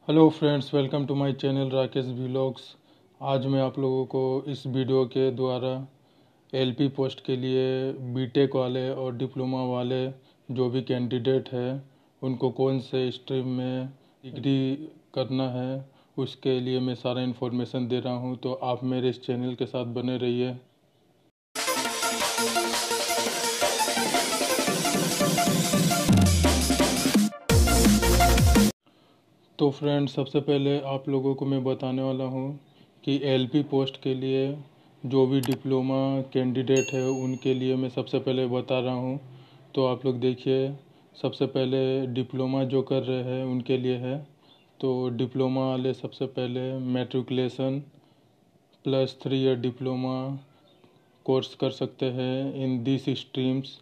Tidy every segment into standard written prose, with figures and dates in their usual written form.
Hello friends, welcome to my channel Rakesh vlogs. आज मैं आप लोगों को इस वीडियो के द्वारा एलपी पोस्ट के लिए बीटेक वाले और डिप्लोमा वाले जो भी कैंडिडेट हैं उनको कौन से स्ट्रीम में डिग्री करना है उसके लिए मैं सारा इन्फॉर्मेशन दे रहा हूं। तो आप मेरे इस चैनल के साथ बने रहिए। तो फ्रेंड्स, सबसे पहले आप लोगों को मैं बताने वाला हूँ कि एलपी पोस्ट के लिए जो भी डिप्लोमा कैंडिडेट है उनके लिए मैं सबसे पहले बता रहा हूँ। तो आप लोग देखिए, सबसे पहले डिप्लोमा जो कर रहे हैं उनके लिए है। तो डिप्लोमा वाले सबसे पहले मैट्रिकुलेशन +3 ईयर डिप्लोमा कोर्स कर सकते हैं इन दिस स्ट्रीम्स।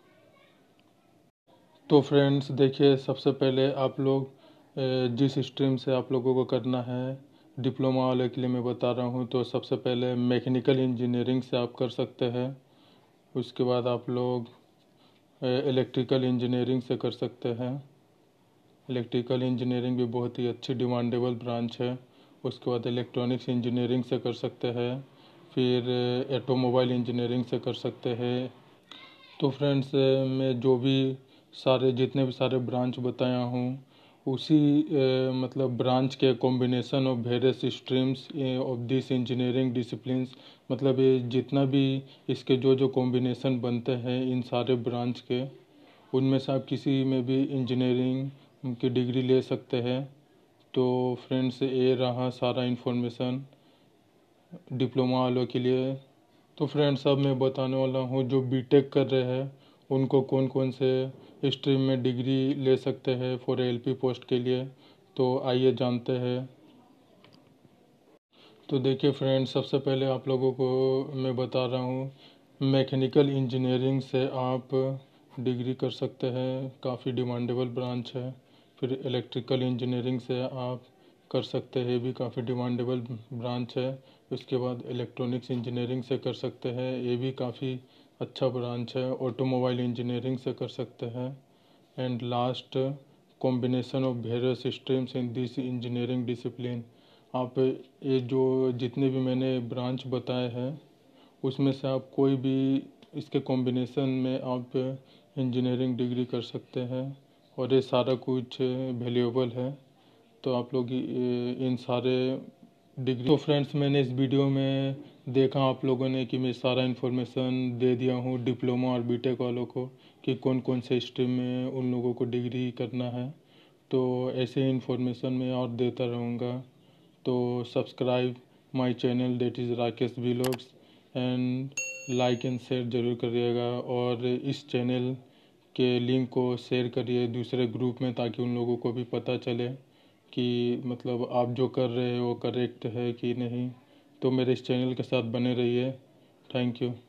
तो फ्रेंड्स देखिए, सबसे पहले आप लोग जिस स्ट्रीम से आप लोगों को करना है डिप्लोमा वाले के लिए मैं बता रहा हूँ। तो सबसे पहले मैकेनिकल इंजीनियरिंग से आप कर सकते हैं। उसके बाद आप लोग इलेक्ट्रिकल इंजीनियरिंग से कर सकते हैं। इलेक्ट्रिकल इंजीनियरिंग भी बहुत ही अच्छी डिमांडेबल ब्रांच है। उसके बाद इलेक्ट्रॉनिक्स इंजीनियरिंग से कर सकते हैं। फिर ऑटोमोबाइल इंजीनियरिंग से कर सकते हैं। तो फ्रेंड्स, मैं जो भी जितने भी सारे ब्रांच बताया हूँ उसी मतलब ब्रांच के combination of various streams of this engineering disciplines, मतलब ये जितना भी इसके जो जो कॉम्बिनेशन बनते हैं इन सारे ब्रांच के, उनमें से आप किसी में भी इंजीनियरिंग की डिग्री ले सकते हैं। तो फ्रेंड्स, ये रहा सारा इन्फॉर्मेशन डिप्लोमा वालों के लिए। तो फ्रेंड्स, अब मैं बताने वाला हूँ जो बीटेक कर रहे हैं उनको कौन कौन से स्ट्रीम में डिग्री ले सकते हैं फॉर एलपी पोस्ट के लिए। तो आइए जानते हैं। तो देखिए फ्रेंड्स, सबसे पहले आप लोगों को मैं बता रहा हूँ मैकेनिकल इंजीनियरिंग से आप डिग्री कर सकते हैं, काफ़ी डिमांडेबल ब्रांच है। फिर इलेक्ट्रिकल इंजीनियरिंग से आप कर सकते हैं, भी काफ़ी डिमांडेबल ब्रांच है। उसके बाद इलेक्ट्रॉनिक्स इंजीनियरिंग से कर सकते हैं, ये भी काफ़ी अच्छा ब्रांच है। ऑटोमोबाइल इंजीनियरिंग से कर सकते हैं। And last, combination of various streams in this engineering discipline. आप ये जो जितने भी मैंने ब्रांच बताए हैं उसमें से आप कोई भी इसके कॉम्बिनेशन में आप इंजीनियरिंग डिग्री कर सकते हैं और ये सारा कुछ वैल्यूएबल है। तो आप लोग इन सारे डिग्री। तो फ्रेंड्स, मैंने इस वीडियो में देखा आप लोगों ने कि मैं सारा इन्फॉर्मेशन दे दिया हूँ डिप्लोमा और बीटेक वालों को कि कौन कौन से स्ट्रीम में उन लोगों को डिग्री करना है। तो ऐसे ही इन्फॉर्मेशन मैं और देता रहूँगा। तो subscribe my channel that is Rakesh vlogs and like and share ज़रूर करिएगा। और इस चैनल के लिंक को शेयर करिए दूसरे ग्रुप में ताकि उन लोगों को भी पता चले कि मतलब आप जो कर रहे हो वो करेक्ट है कि नहीं। तो मेरे इस चैनल के साथ बने रहिए। Thank you.